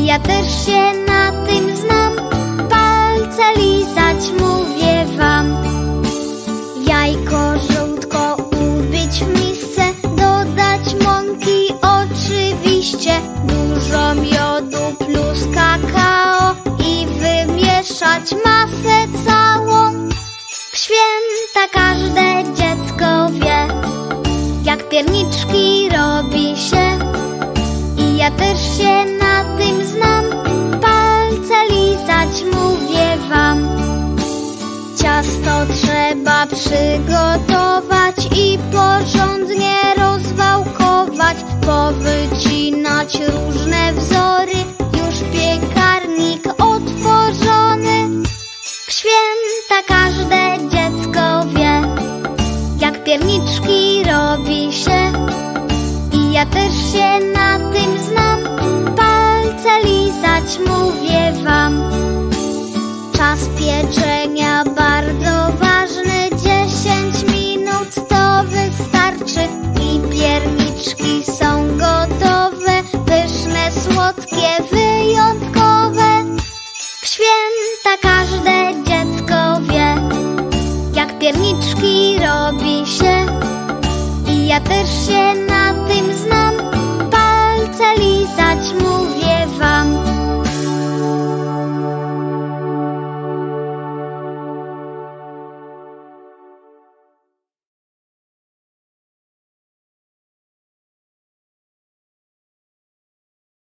ja też się na tym znam. Palce lizać mówię wam. Jajko żółtko ubić w misce, dodać mąki oczywiście, dużo miodu plus kakao i wymieszać masę całą. W święta każde dziecko wie, jak pierniczki robi się. I ja też się na tym znam. Palce lizać mówię wam. Ciasto trzeba przygotować i porządnie rozwałkować, powycinać różne wzory, już piekarnik otworzony. W święta każde dziecko wie, jak pierniczki robi się. I ja też się na tym znam. Palce lizać mówię wam. Czas pieczenia bardzo ważny, 10 minut to wystarczy i pierniczki są gotowe, pyszne, słodkie, wyjątkowe. W święta każde dziecko wie, jak pierniczki robi się. I ja też się na tym znam. Palce lizać mówię wam.